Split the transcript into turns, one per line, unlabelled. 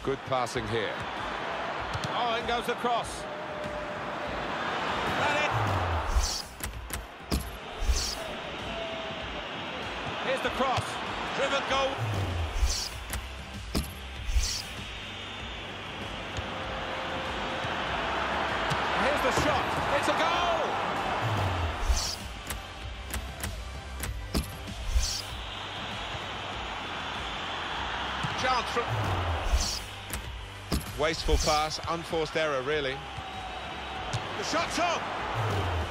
Good passing here. Oh, in goes the cross. And it. Here's the cross. Driven goal. Here's the shot. It's a goal. Chance from... Wasteful pass, unforced error, really. The shot's on!